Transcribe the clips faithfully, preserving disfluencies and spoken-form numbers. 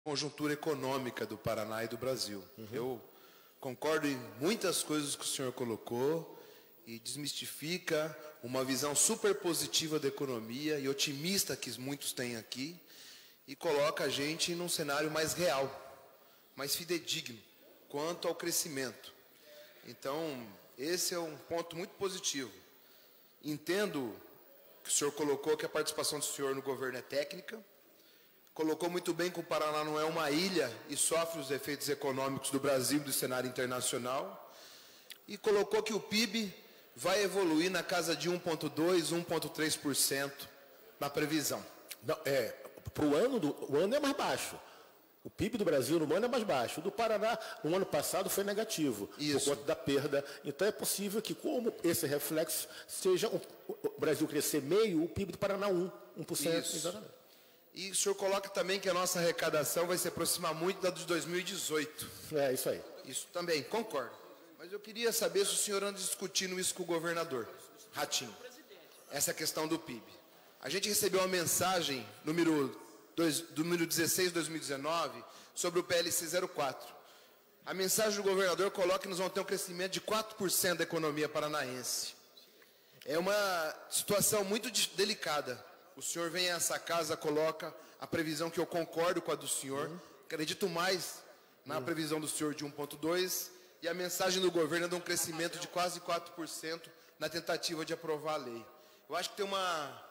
conjuntura econômica do Paraná e do Brasil. Uhum. Eu concordo em muitas coisas que o senhor colocou e desmistifica uma visão super positiva da economia e otimista que muitos têm aqui e coloca a gente num cenário mais real, mais fidedigno quanto ao crescimento. Então, esse é um ponto muito positivo. Entendo que o senhor colocou que a participação do senhor no governo é técnica, colocou muito bem que o Paraná não é uma ilha e sofre os efeitos econômicos do Brasil e do cenário internacional, e colocou que o P I B vai evoluir na casa de um vírgula dois por cento, um vírgula três por cento na previsão. Não, é, para o ano, do, o ano é mais baixo. O P I B do Brasil no ano é mais baixo. O do Paraná, no ano passado, foi negativo, Isso. por conta da perda. Então, é possível que, como esse reflexo, seja um, o Brasil crescer meio, o P I B do Paraná um, um por cento. Isso. Exatamente. E o senhor coloca também que a nossa arrecadação vai se aproximar muito da de dois mil e dezoito. É, isso aí. Isso também, concordo. Mas eu queria saber se o senhor anda discutindo isso com o governador Ratinho, essa questão do P I B. A gente recebeu uma mensagem, número, dois, número dezesseis de dois mil e dezenove, sobre o P L C zero quatro. A mensagem do governador coloca que nós vamos ter um crescimento de quatro por cento da economia paranaense. É uma situação muito delicada. O senhor vem a essa casa, coloca a previsão que eu concordo com a do senhor. Uhum. Acredito mais na uhum. previsão do senhor de um vírgula dois e a mensagem do governo é de um crescimento de quase quatro por cento na tentativa de aprovar a lei. Eu acho que tem uma...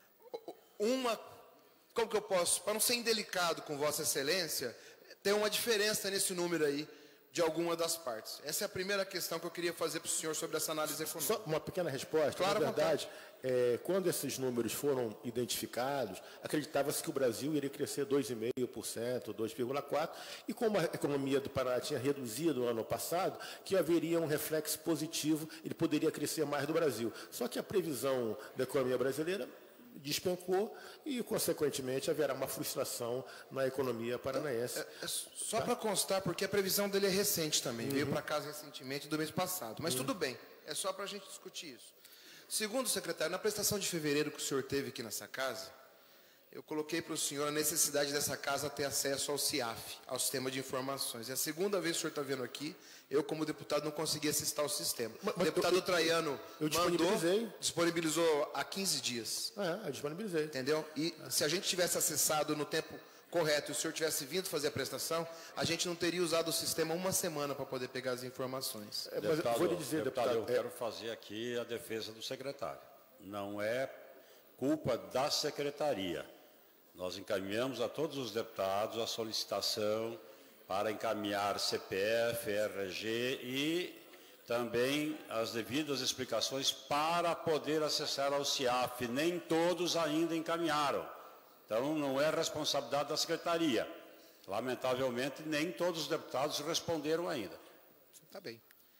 uma como que eu posso... Para não ser indelicado com Vossa Excelência, tem uma diferença nesse número aí de alguma das partes. Essa é a primeira questão que eu queria fazer para o senhor sobre essa análise econômica. Só uma pequena resposta. Claro, na verdade, é, quando esses números foram identificados, acreditava-se que o Brasil iria crescer dois vírgula cinco por cento, dois vírgula quatro por cento, e como a economia do Paraná tinha reduzido no ano passado, que haveria um reflexo positivo, ele poderia crescer mais do Brasil. Só que a previsão da economia brasileira despencou e, consequentemente, haverá uma frustração na economia paranaense. É, é só tá? Para constar, porque a previsão dele é recente também, uhum. veio para casa recentemente do mês passado, mas uhum. tudo bem, é só para a gente discutir isso. Segundo o secretário, na prestação de fevereiro que o senhor teve aqui nessa casa, eu coloquei para o senhor a necessidade dessa casa ter acesso ao C I A F, ao Sistema de Informações. É a segunda vez que o senhor está vendo aqui, eu, como deputado, não consegui acessar o sistema. Mas, mas o deputado eu, Traiano eu, eu mandou, disponibilizei. disponibilizou há quinze dias. É, eu disponibilizei. Entendeu? E é. se a gente tivesse acessado no tempo correto e o senhor tivesse vindo fazer a prestação, a gente não teria usado o sistema uma semana para poder pegar as informações. É, mas deputado, vou lhe dizer, deputado, deputado eu é... quero fazer aqui a defesa do secretário. Não é culpa da secretaria. Nós encaminhamos a todos os deputados a solicitação para encaminhar C P F, R G e também as devidas explicações para poder acessar ao C I A F. Nem todos ainda encaminharam. Então, não é responsabilidade da secretaria. Lamentavelmente, nem todos os deputados responderam ainda. Está bem.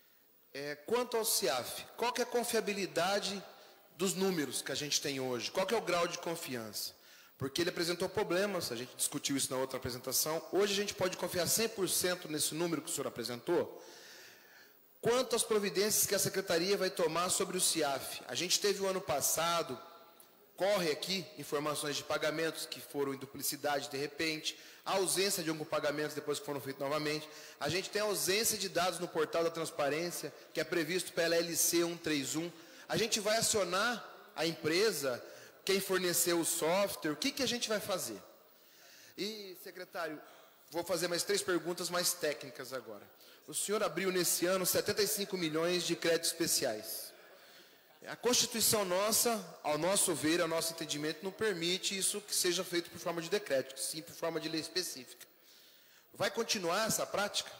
É, quanto ao C I A F, qual que é a confiabilidade dos números que a gente tem hoje? Qual que é o grau de confiança? Porque ele apresentou problemas, a gente discutiu isso na outra apresentação. Hoje a gente pode confiar cem por cento nesse número que o senhor apresentou? Quanto às providências que a Secretaria vai tomar sobre o C I A F? A gente teve o ano passado, corre aqui, informações de pagamentos que foram em duplicidade de repente, a ausência de alguns pagamentos depois que foram feitos novamente. A gente tem a ausência de dados no portal da transparência, que é previsto pela L C cento e trinta e um. A gente vai acionar a empresa... Quem forneceu o software, o que, que a gente vai fazer? E, secretário, vou fazer mais três perguntas mais técnicas agora. O senhor abriu nesse ano setenta e cinco milhões de créditos especiais. A Constituição nossa, ao nosso ver, ao nosso entendimento, não permite isso que seja feito por forma de decreto, sim por forma de lei específica. Vai continuar essa prática?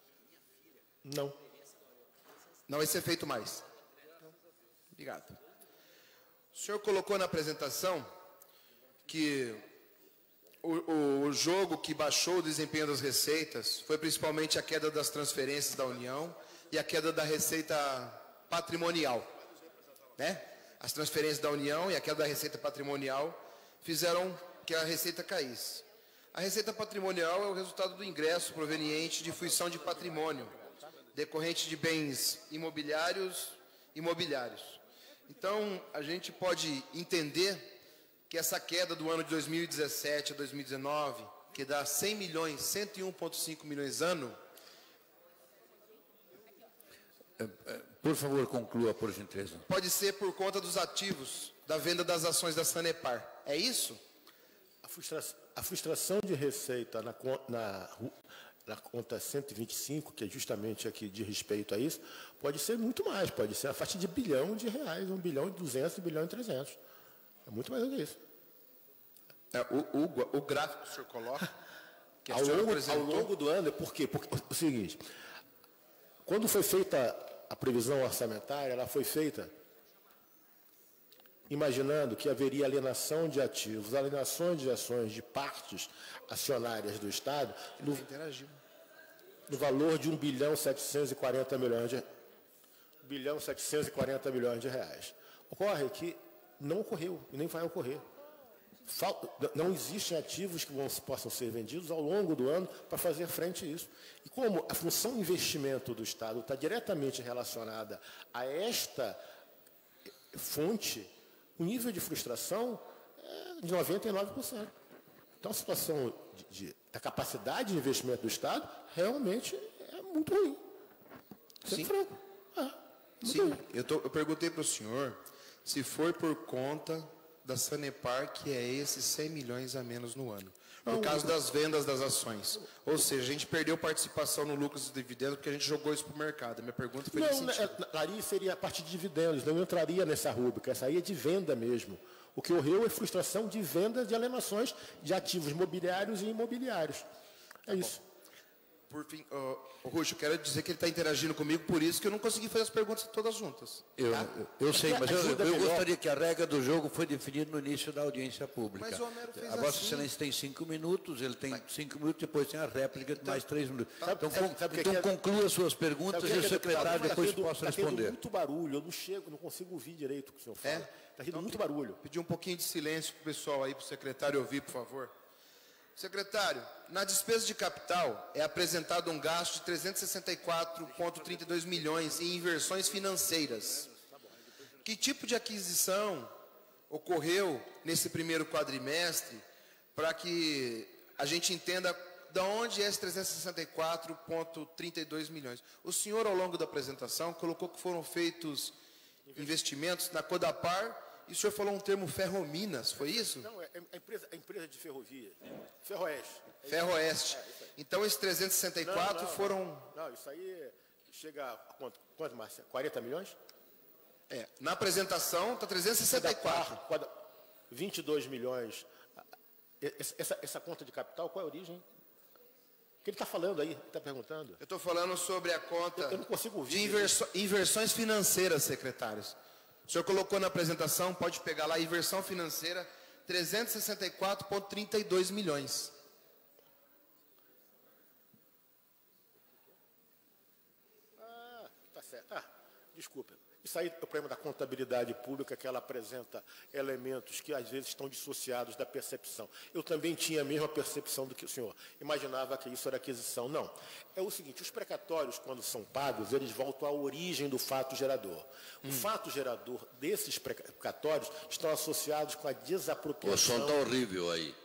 Não. Não vai ser feito mais? Obrigado. O senhor colocou na apresentação que o, o, o jogo que baixou o desempenho das receitas foi principalmente a queda das transferências da União e a queda da receita patrimonial. Né? As transferências da União e a queda da receita patrimonial fizeram que a receita caísse. A receita patrimonial é o resultado do ingresso proveniente de fruição de patrimônio, decorrente de bens imobiliários e imobiliários. Então, a gente pode entender que essa queda do ano de dois mil e dezessete a dois mil e dezenove que dá cem milhões, cento e um vírgula cinco milhões ano. Por favor, conclua, por gentileza. Pode ser por conta dos ativos da venda das ações da Sanepar. É isso? A frustração, a frustração de receita na, na, na conta cento e vinte e cinco, que é justamente aqui de respeito a isso, pode ser muito mais, pode ser a faixa de bilhão de reais, um bilhão e duzentos, um bilhão e trezentos. É muito mais do que isso. É, o, o, o gráfico que o senhor coloca, que ao, longo, ao longo do ano, por quê? Porque o seguinte, quando foi feita a previsão orçamentária, ela foi feita imaginando que haveria alienação de ativos, alienações de ações de partes acionárias do Estado no, no valor de um bilhão setecentos e quarenta milhões de um bilhão setecentos e quarenta milhões de reais. Ocorre que não ocorreu e nem vai ocorrer. Falta, não existem ativos que vão, possam ser vendidos ao longo do ano para fazer frente a isso. E como a função investimento do Estado está diretamente relacionada a esta fonte, o nível de frustração é de noventa e nove por cento. Então, a situação de, de, da capacidade de investimento do Estado realmente é muito ruim. Sim. Franco. É, Sim. Ruim. Eu, tô, eu perguntei para o senhor se foi por conta da Sanepar, que é esses cem milhões a menos no ano, por causa das vendas das ações. Ou seja, a gente perdeu participação no lucro dos dividendos porque a gente jogou isso para o mercado. Minha pergunta foi nesse sentido. Não, aí seria a parte de dividendos, não entraria nessa rúbrica, essa aí é de venda mesmo. O que ocorreu é frustração de venda de alienações de ativos mobiliários e imobiliários. É isso. Por fim, uh, Ruxo, eu quero dizer que ele está interagindo comigo, por isso que eu não consegui fazer as perguntas todas juntas. Eu, tá? eu, eu sei, mas eu, eu gostaria que a regra do jogo foi definida no início da audiência pública. Mas o Homero fez a Vossa assim. Excelência tem cinco minutos, ele tem mas... cinco minutos, depois tem a réplica de então, mais três minutos. Tá, então, sabe, sabe então que conclua as suas perguntas e o secretário tá, depois tá tendo, possa tá responder. Está muito barulho, eu não chego, não consigo ouvir direito o que o senhor fala. Está é? tendo então, muito barulho. Pedir um pouquinho de silêncio para o pessoal aí, para o secretário ouvir, por favor. Secretário, na despesa de capital é apresentado um gasto de trezentos e sessenta e quatro vírgula trinta e dois milhões em inversões financeiras. Que tipo de aquisição ocorreu nesse primeiro quadrimestre para que a gente entenda de onde é esse trezentos e sessenta e quatro vírgula trinta e dois milhões? O senhor, ao longo da apresentação, colocou que foram feitos investimentos na Codapar. E o senhor falou um termo Ferrominas, foi isso? Não, é a empresa, a empresa de ferrovia. Ferroeste. É Ferroeste. É, então, esses trezentos e sessenta e quatro não, não, foram... Não, isso aí chega a quanto, quanto Márcia? quarenta milhões? É, na apresentação está trezentos e sessenta e quatro. vinte e dois milhões. Essa, essa conta de capital, qual é a origem? O que ele está falando aí? Ele está perguntando? Eu estou falando sobre a conta eu, eu não consigo ouvir, de inverso, inversões financeiras, secretários. O senhor colocou na apresentação, pode pegar lá, inversão financeira, trezentos e sessenta e quatro vírgula trinta e dois milhões. Ah, tá certo. Ah, desculpa. Isso aí é o problema da contabilidade pública, que ela apresenta elementos que às vezes estão dissociados da percepção. Eu também tinha a mesma percepção do que o senhor. Imaginava que isso era aquisição. Não. É o seguinte, os precatórios, quando são pagos, eles voltam à origem do fato gerador. O hum. fato gerador desses precatórios estão associados com a desapropriação... O som está horrível aí.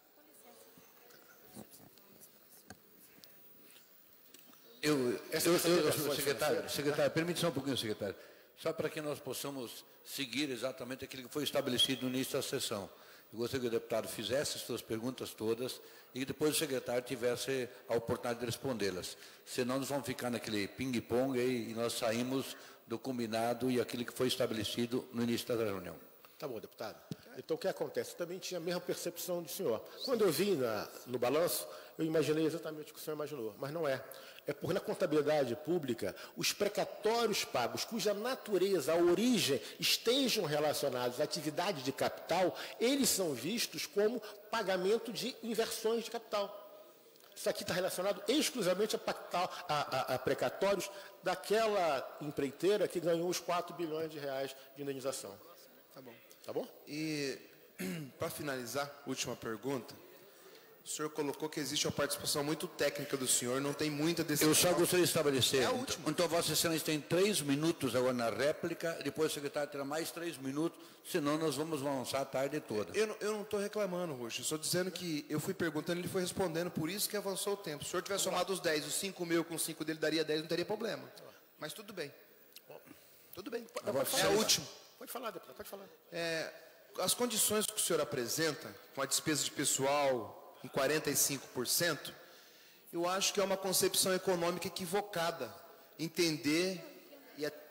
Eu, eu, eu, eu secretário, secretário, permite só um pouquinho, secretário. Só para que nós possamos seguir exatamente aquilo que foi estabelecido no início da sessão. Eu gostaria que o deputado fizesse as suas perguntas todas e que depois o secretário tivesse a oportunidade de respondê-las. Senão nós vamos ficar naquele ping-pong e nós saímos do combinado e aquilo que foi estabelecido no início da reunião. Tá bom, deputado. Então, o que acontece? Eu também tinha a mesma percepção do senhor. Quando eu vi na, no balanço, eu imaginei exatamente o que o senhor imaginou, mas não é. É porque na contabilidade pública, os precatórios pagos, cuja natureza, a origem, estejam relacionados à atividade de capital, eles são vistos como pagamento de inversões de capital. Isso aqui está relacionado exclusivamente a, capital, a, a, a precatórios daquela empreiteira que ganhou os quatro bilhões de reais de indenização. Tá bom. Tá bom? E, para finalizar, última pergunta. O senhor colocou que existe uma participação muito técnica do senhor, não tem muita decisão. Eu só gostaria de estabelecer. É a última. Então, Vossa Excelência tem três minutos agora na réplica, depois o secretário terá mais três minutos, senão nós vamos avançar a tarde toda. Eu não estou reclamando, Roxo, eu estou dizendo que eu fui perguntando, ele foi respondendo, por isso que avançou o tempo. Se o senhor tivesse somado os dez, os cinco meu com os cinco dele daria dez, não teria problema. Mas tudo bem. Tudo bem. É o último. Pode falar, deputado, pode falar. É, as condições que o senhor apresenta, com a despesa de pessoal em quarenta e cinco por cento, eu acho que é uma concepção econômica equivocada. Entender e a...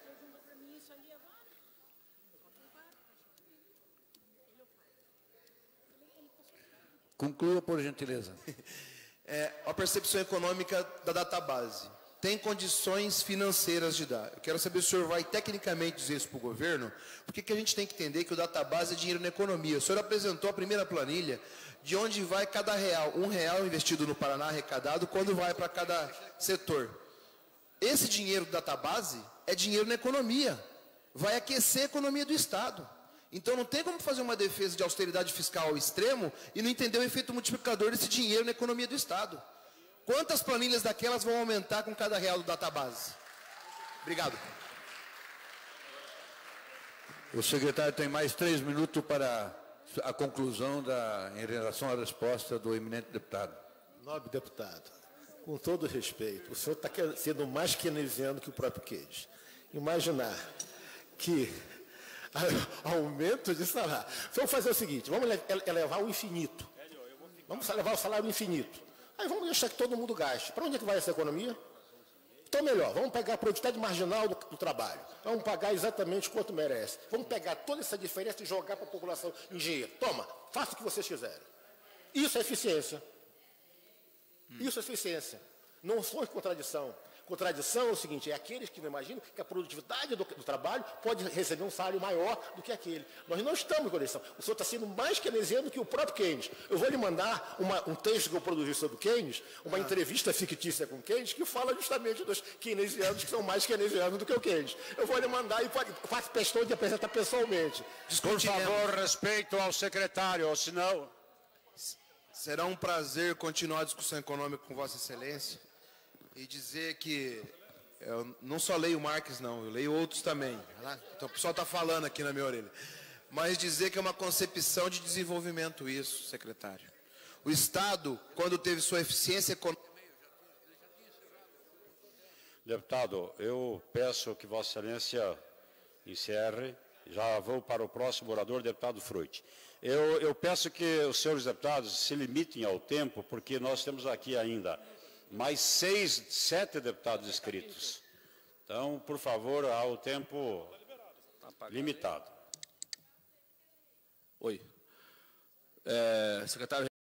Conclua, por gentileza. É a percepção econômica da database. Tem condições financeiras de dar. Eu quero saber se o senhor vai tecnicamente dizer isso para o governo, porque que a gente tem que entender que o database é dinheiro na economia. O senhor apresentou a primeira planilha de onde vai cada real. Um real investido no Paraná arrecadado, quando vai para cada setor. Esse dinheiro do database é dinheiro na economia. Vai aquecer a economia do Estado. Então não tem como fazer uma defesa de austeridade fiscal ao extremo e não entender o efeito multiplicador desse dinheiro na economia do Estado. Quantas planilhas daquelas vão aumentar com cada real do database? Obrigado. O secretário tem mais três minutos para a conclusão da, em relação à resposta do eminente deputado. Nobre deputado, com todo respeito, o senhor está sendo mais keynesiano que o próprio Keynes. Imaginar que aumento de salário. Vamos fazer o seguinte, vamos elevar o infinito. Vamos levar o salário infinito. Aí vamos deixar que todo mundo gaste. Para onde é que vai essa economia? Então, melhor, vamos pegar a produtividade marginal do, do trabalho. Vamos pagar exatamente quanto merece. Vamos pegar toda essa diferença e jogar para a população em dinheiro. Toma, faça o que vocês quiserem. Isso é eficiência. Isso é eficiência. Não foi contradição. Contradição é o seguinte, é aqueles que não imaginam que a produtividade do, do trabalho pode receber um salário maior do que aquele. Nós não estamos em contradição. O senhor está sendo mais keynesiano que o próprio Keynes. Eu vou lhe mandar uma, um texto que eu produzi sobre Keynes, uma ah. entrevista fictícia com Keynes, que fala justamente dos keynesianos que são mais keynesianos do que o Keynes. Eu vou lhe mandar e faço questão de apresentar pessoalmente. Por favor, respeito ao secretário, senão... Será um prazer continuar a discussão econômica com Vossa Excelência. E dizer que eu não só leio Marx, não, eu leio outros também. Então o pessoal está falando aqui na minha orelha. Mas dizer que é uma concepção de desenvolvimento isso, secretário. O Estado, quando teve sua eficiência econômica... Deputado, eu peço que Vossa Excelência encerre. Já vou para o próximo orador, deputado Fruit. Eu, eu peço que os senhores deputados se limitem ao tempo, porque nós temos aqui ainda... mais seis, sete deputados inscritos. Então, por favor, há o tempo limitado. Oi. É, secretário